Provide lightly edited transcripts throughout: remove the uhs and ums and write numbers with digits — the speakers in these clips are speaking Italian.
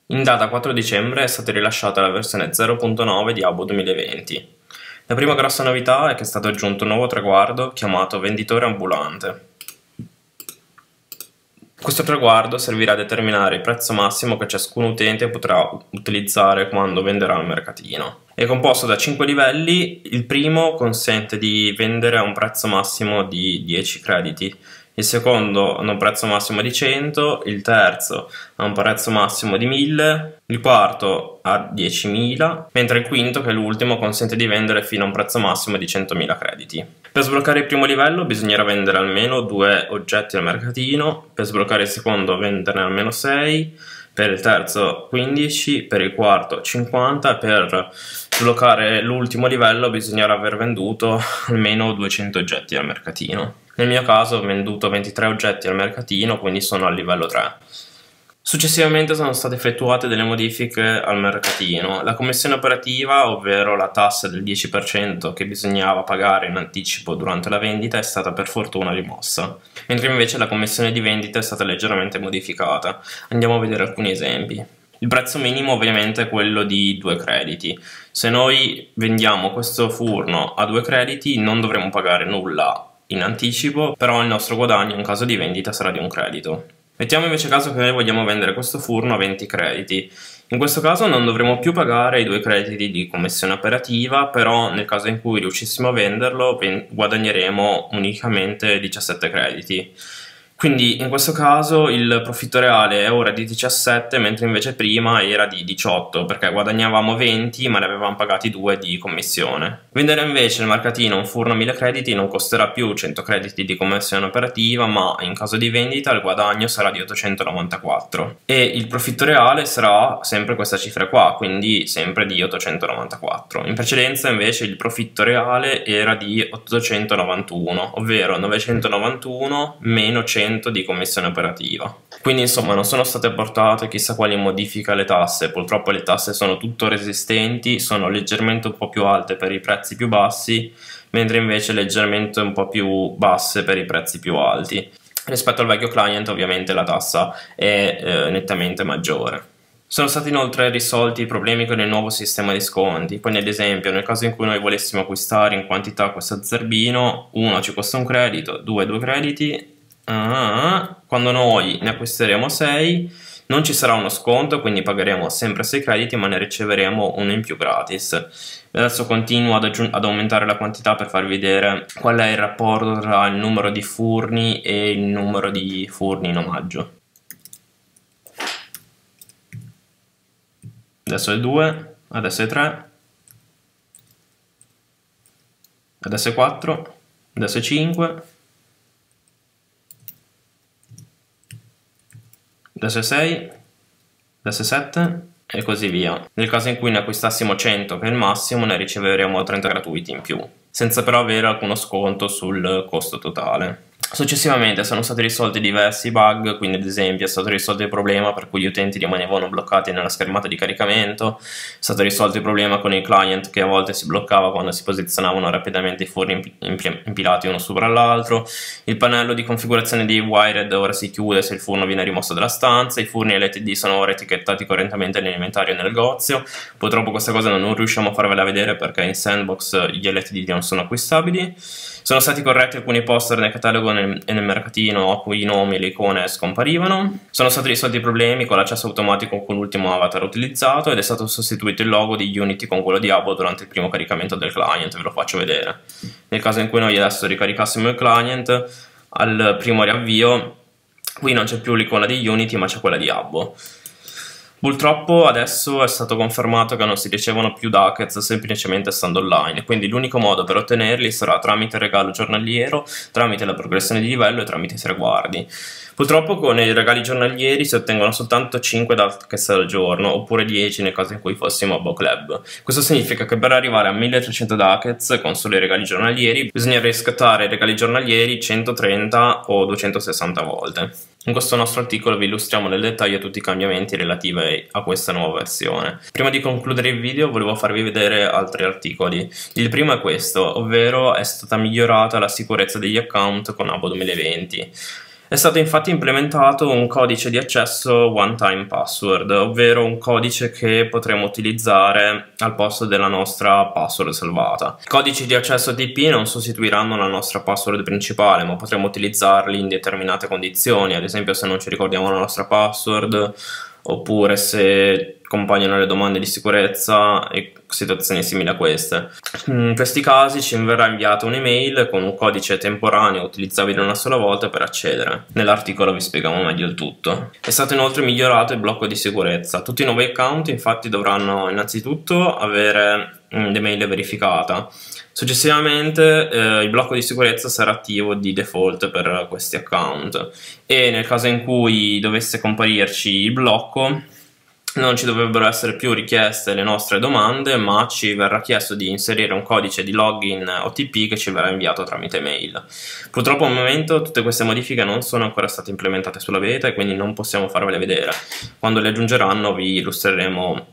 In data 4 dicembre è stata rilasciata la versione 0.9 di Abo 2020. La prima grossa novità è che è stato aggiunto un nuovo traguardo chiamato venditore ambulante. Questo traguardo servirà a determinare il prezzo massimo che ciascun utente potrà utilizzare quando venderà al mercatino. È composto da 5 livelli, il primo consente di vendere a un prezzo massimo di 10 crediti, il secondo a un prezzo massimo di 100, il terzo a un prezzo massimo di 1000, il quarto a 10.000, mentre il quinto, che è l'ultimo, consente di vendere fino a un prezzo massimo di 100.000 crediti. Per sbloccare il primo livello bisognerà vendere almeno 2 oggetti al mercatino, per sbloccare il secondo venderne almeno 6, per il terzo 15, per il quarto 50 e per sbloccare l'ultimo livello bisognerà aver venduto almeno 200 oggetti al mercatino. Nel mio caso ho venduto 23 oggetti al mercatino, quindi sono al livello 3. Successivamente sono state effettuate delle modifiche al mercatino. La commissione operativa, ovvero la tassa del 10% che bisognava pagare in anticipo durante la vendita, è stata per fortuna rimossa, mentre invece la commissione di vendita è stata leggermente modificata. Andiamo a vedere alcuni esempi. Il prezzo minimo ovviamente è quello di 2 crediti. Se noi vendiamo questo furno a 2 crediti non dovremo pagare nulla in anticipo, però il nostro guadagno in caso di vendita sarà di 1 credito. Mettiamo invece caso che noi vogliamo vendere questo furno a 20 crediti. In questo caso non dovremo più pagare i 2 crediti di commissione operativa, però nel caso in cui riuscissimo a venderlo guadagneremo unicamente 17 crediti. Quindi in questo caso il profitto reale è ora di 17, mentre invece prima era di 18, perché guadagnavamo 20 ma ne avevamo pagati 2 di commissione. Vendere invece al mercatino un furno a 1000 crediti non costerà più 100 crediti di commissione operativa, ma in caso di vendita il guadagno sarà di 894 e il profitto reale sarà sempre questa cifra qua, quindi sempre di 894. In precedenza invece il profitto reale era di 891, ovvero 991 meno 100 di commissione operativa. Quindi insomma non sono state apportate chissà quali modifiche alle tasse, purtroppo le tasse sono tuttora esistenti, sono leggermente un po' più alte per i prezzi più bassi, mentre invece leggermente un po' più basse per i prezzi più alti. Rispetto al vecchio client ovviamente la tassa è nettamente maggiore. Sono stati inoltre risolti i problemi con il nuovo sistema di sconti. Poi nell'esempio, nel caso in cui noi volessimo acquistare in quantità questo zerbino, 1 ci costa 1 credito, 2 2 crediti. Quando noi ne acquisteremo 6 non ci sarà uno sconto, quindi pagheremo sempre 6 crediti ma ne riceveremo uno in più gratis. Adesso continuo ad aumentare la quantità per farvi vedere qual è il rapporto tra il numero di furni e il numero di furni in omaggio. Adesso è 2, adesso è 3, adesso è 4, adesso è 5, adesso è 6, adesso è 7 e così via. Nel caso in cui ne acquistassimo 100, che è il massimo, ne riceveremo 30 gratuiti in più, senza però avere alcuno sconto sul costo totale. Successivamente sono stati risolti diversi bug, quindi ad esempio è stato risolto il problema per cui gli utenti rimanevano bloccati nella schermata di caricamento, è stato risolto il problema con il client che a volte si bloccava quando si posizionavano rapidamente i forni impilati uno sopra l'altro, il pannello di configurazione di Wired ora si chiude se il forno viene rimosso dalla stanza, i forni LTD sono ora etichettati correttamente nell'inventario nel negozio. Purtroppo questa cosa non riusciamo a farvela vedere perché in Sandbox gli LTD non sono acquistabili. Sono stati corretti alcuni poster nel catalogo e nel mercatino a cui i nomi e le icone scomparivano. Sono stati risolti i problemi con l'accesso automatico con l'ultimo avatar utilizzato ed è stato sostituito il logo di Unity con quello di Abo durante il primo caricamento del client, ve lo faccio vedere. Nel caso in cui noi adesso ricaricassimo il client, al primo riavvio qui non c'è più l'icona di Unity ma c'è quella di Abo. Purtroppo adesso è stato confermato che non si ricevono più ducats semplicemente stando online, quindi l'unico modo per ottenerli sarà tramite il regalo giornaliero, tramite la progressione di livello e tramite i traguardi. Purtroppo con i regali giornalieri si ottengono soltanto 5 ducats al giorno, oppure 10 nel caso in cui fossimo a Bo Club. Questo significa che per arrivare a 1300 ducats con solo i regali giornalieri bisogna riscattare i regali giornalieri 130 o 260 volte. In questo nostro articolo vi illustriamo nel dettaglio tutti i cambiamenti relativi a questa nuova versione. Prima di concludere il video volevo farvi vedere altri articoli. Il primo è questo, ovvero è stata migliorata la sicurezza degli account con Abo 2020. È stato infatti implementato un codice di accesso one time password, ovvero un codice che potremo utilizzare al posto della nostra password salvata. I codici di accesso OTP non sostituiranno la nostra password principale, ma potremo utilizzarli in determinate condizioni, ad esempio se non ci ricordiamo la nostra password, oppure se compaiono le domande di sicurezza e situazioni simili a queste. In questi casi ci verrà inviata un'email con un codice temporaneo utilizzabile una sola volta per accedere. Nell'articolo vi spieghiamo meglio il tutto. È stato inoltre migliorato il blocco di sicurezza. Tutti i nuovi account infatti dovranno innanzitutto avere l'email verificata. Successivamente il blocco di sicurezza sarà attivo di default per questi account e nel caso in cui dovesse comparirci il blocco non ci dovrebbero essere più richieste le nostre domande, ma ci verrà chiesto di inserire un codice di login OTP che ci verrà inviato tramite mail. Purtroppo al momento tutte queste modifiche non sono ancora state implementate sulla beta e quindi non possiamo farvele vedere. Quando le aggiungeranno vi illustreremo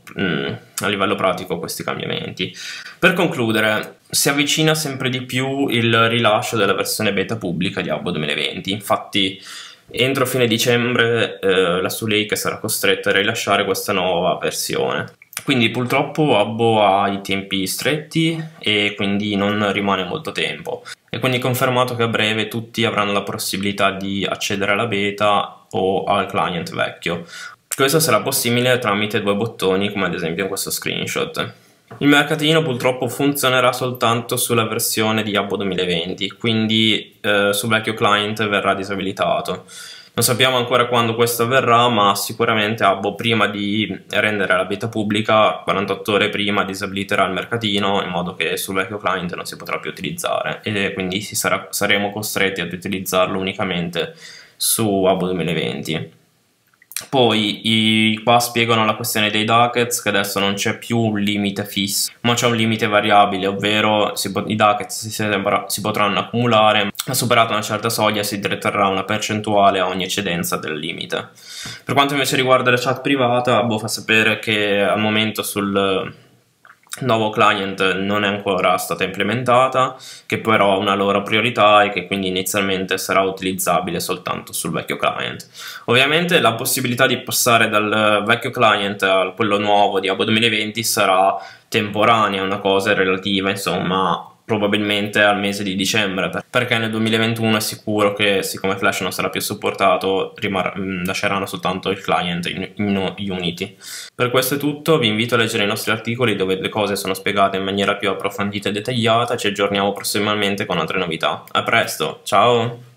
a livello pratico questi cambiamenti. Per concludere, si avvicina sempre di più il rilascio della versione beta pubblica di Habbo 2020, infatti entro fine dicembre la Sulake sarà costretta a rilasciare questa nuova versione. Quindi purtroppo Habbo ha i tempi stretti e quindi non rimane molto tempo. È quindi confermato che a breve tutti avranno la possibilità di accedere alla beta o al client vecchio. Questo sarà possibile tramite due bottoni, come ad esempio in questo screenshot. Il mercatino purtroppo funzionerà soltanto sulla versione di Habbo 2020, quindi sul vecchio client verrà disabilitato. Non sappiamo ancora quando questo avverrà, ma sicuramente Habbo, prima di rendere la beta pubblica, 48 ore prima disabiliterà il mercatino in modo che sul vecchio client non si potrà più utilizzare e quindi saremo costretti ad utilizzarlo unicamente su Habbo 2020. Poi qua spiegano la questione dei ducats, che adesso non c'è più un limite fisso, ma c'è un limite variabile, ovvero i ducats si potranno accumulare, ma superata una certa soglia si deterrà una percentuale a ogni eccedenza del limite. Per quanto invece riguarda la chat privata, Habbo fa sapere che al momento sul nuovo client non è ancora stata implementata, che però ha una loro priorità e che quindi inizialmente sarà utilizzabile soltanto sul vecchio client. Ovviamente la possibilità di passare dal vecchio client a quello nuovo di Habbo 2020 sarà temporanea, una cosa relativa, insomma, probabilmente al mese di dicembre, perché nel 2021 è sicuro che, siccome Flash non sarà più supportato, lasceranno soltanto il client in Unity. Per questo è tutto, vi invito a leggere i nostri articoli dove le cose sono spiegate in maniera più approfondita e dettagliata. Ci aggiorniamo prossimamente con altre novità. A presto, ciao!